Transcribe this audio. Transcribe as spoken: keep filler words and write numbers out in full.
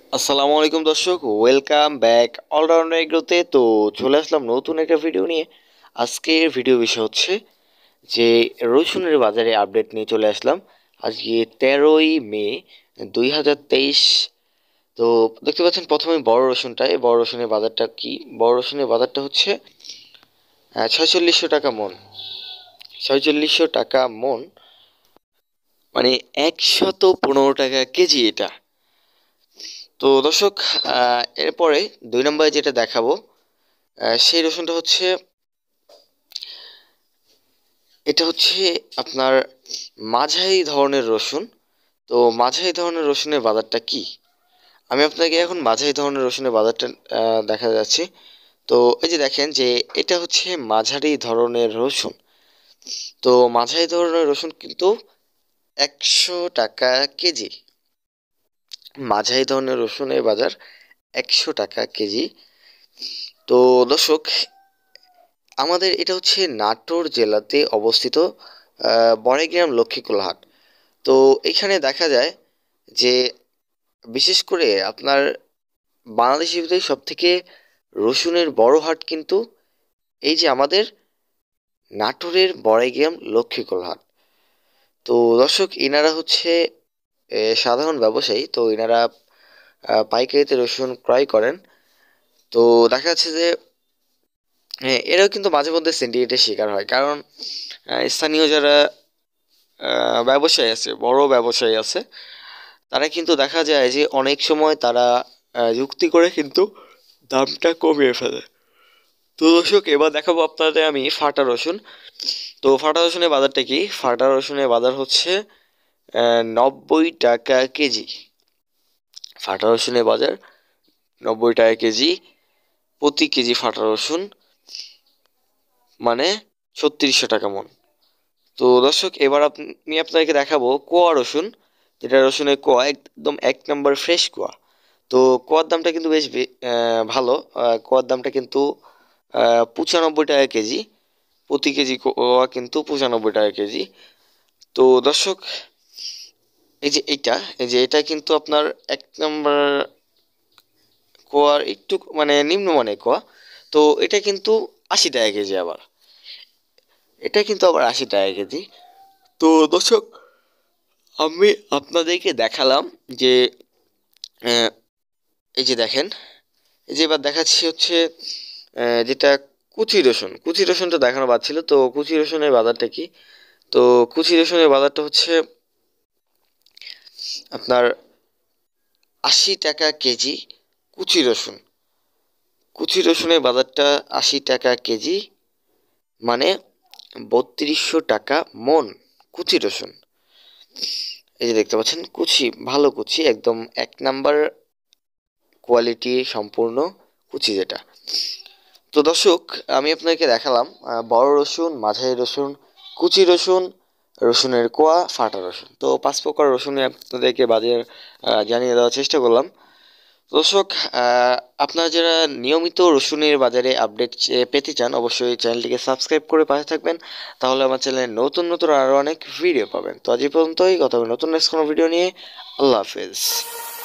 আসসালামু আলাইকুম দর্শক, ওয়েলকাম ব্যাক অলরাউন্ডার এগ্রোতে। তো চলে আসলাম নতুন একটা ভিডিও নিয়ে। আজকের ভিডিও বিষয় হচ্ছে যে রসুনের বাজারে আপডেট নিয়ে চলে আসলাম। আজকে তেরোই মে দুই হাজার তেইশ। তো দেখতে পাচ্ছেন প্রথমে বড় রসুনটাই, বড় রসুনের বাজারটা কি? বড় রসুনের বাজারটা হচ্ছে ছয়চল্লিশশো টাকা মন। ছয়চল্লিশশো টাকা মন মানে একশত পনেরো টাকা কেজি এটা। তো দর্শক, আহ, এরপরে দুই নম্বরে যেটা দেখাবো, আহ, সেই রসুনটা হচ্ছে, এটা হচ্ছে আপনার মাঝারি ধরনের রসুন। তো মাঝারি ধরনের রসুনের বাজারটা কি? আমি আপনাকে এখন মাঝারি ধরনের রসুনের বাজারটা আহ, দেখা যাচ্ছে। তো এই যে দেখেন যে এটা হচ্ছে মাঝারি ধরনের রসুন। তো মাঝারি ধরনের রসুন কিন্তু একশো টাকা কেজি। মাঝারি ধরনের রসুনের বাজার একশো টাকা কেজি। তো দর্শক, আমাদের এটা হচ্ছে নাটোর জেলাতে অবস্থিত, আহ, বড়াইগ্রাম লক্ষ্মীকুল হাট। তো এখানে দেখা যায় যে বিশেষ করে আপনার বাংলাদেশের ভিতরে সব থেকে রসুনের বড় হাট কিন্তু এই যে আমাদের নাটোরের বড়াইগ্রাম লক্ষ্মীকুল হাট। তো দর্শক, এনারা হচ্ছে এ, সাধারণ ব্যবসায়ী। তো এনারা আহ, পাইকারিতে রসুন ক্রয় করেন। তো দেখা যাচ্ছে যে হ্যাঁ, এরাও কিন্তু মাঝে মধ্যে সিন্ডিকেটের শিকার হয়, কারণ আহ, স্থানীয় যারা আহ, ব্যবসায়ী আছে, বড় ব্যবসায়ী আছে, তারা কিন্তু দেখা যায় যে অনেক সময় তারা আহ, যুক্তি করে কিন্তু দামটা কমিয়ে ফেলে। তো দর্শক, এবার দেখাবো আপনাদের আমি ফাটা রসুন। তো ফাটা রসুনের বাজারটা কি? ফাটা রসুনের বাজার হচ্ছে আহ, নব্বই টাকা কেজি। ফাটা রসুনের বাজার নব্বই টাকা কেজি। প্রতি কেজি ফাটা রসুন মানে ছত্রিশশো টাকা মন। তো দর্শক, এবার আমি আপনাকে দেখাবো কোয়া রসুন, যেটা রসুনের কোয়া, একদম এক নম্বর ফ্রেশ কোয়া। তো কোয়ার দামটা কিন্তু বেশ বে- আহ, ভালো। আহ, কোয়ার দামটা কিন্তু আহ, পঁচানব্বই টাকা কেজি। প্রতি কেজি কোয়া কিন্তু পঁচানব্বই টাকা কেজি। তো দর্শক, এই যে এইটা, এই যে এটা কিন্তু আপনার এক নম্বর কোয়ার একটু মানে নিম্নমানের কোয়া। তো এটা কিন্তু আশি টাকা কেজি। আবার এটা কিন্তু আবার আশি টাকা কেজি। তো দর্শক, আমি আপনাদেরকে দেখালাম যে আহ, এই যে দেখেন, এই যে এবার দেখাচ্ছি হচ্ছে আহ, যেটা কুচি রসুন। কুচি রসুনটা দেখানো বাদ ছিল। তো কুচি রসুনের বাজারটা কি? তো কুচি রসুনের বাজারটা হচ্ছে আপনার আশি টাকা কেজি। কুচি রসুন, কুচি রসুনের বাজারটা আশি টাকা কেজি মানে বত্রিশশো টাকা মন। কুচি রসুন, এই যে দেখতে পাচ্ছেন, কুচি, ভালো কুচি, একদম এক নাম্বার কোয়ালিটি সম্পূর্ণ কুচি যেটা। তো দর্শক, আমি আপনাকে দেখালাম আহ, বড় রসুন, মাঝারি রসুন, কুচি রসুন, রসুনের কোয়া, ফাটা রসুন। তো পাঁচ প্রকার রসুনে আপনাদেরকে বাজার আহ, জানিয়ে দেওয়ার চেষ্টা করলাম। দর্শক, আহ, আপনারা যারা নিয়মিত রসুনের বাজারে আপডেট পেতে চান, অবশ্যই চ্যানেলটিকে সাবস্ক্রাইব করে পাশে থাকবেন। তাহলে আমার চ্যানেলে নতুন নতুন আরও অনেক ভিডিও পাবেন। তো আজ এই পর্যন্তই, কথা হবে নতুন নেক্সট কোনো ভিডিও নিয়ে। আল্লাহ হাফেজ।